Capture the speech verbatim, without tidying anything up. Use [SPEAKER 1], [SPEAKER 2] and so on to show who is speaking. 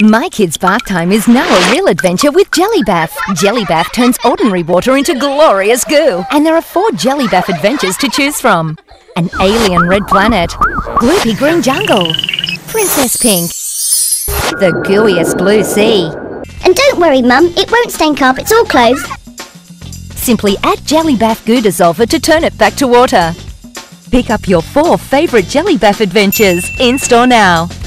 [SPEAKER 1] My kids' bath time is now a real adventure with Gelli Baff. Gelli Baff turns ordinary water into glorious goo. And there are four Gelli Baff adventures to choose from. An alien red planet, gloopy green jungle, princess pink, the gooeyest blue sea.
[SPEAKER 2] And don't worry, Mum, it won't stain carpets or clothes.
[SPEAKER 1] Simply add Gelli Baff goo dissolver to turn it back to water. Pick up your four favourite Gelli Baff adventures in store now.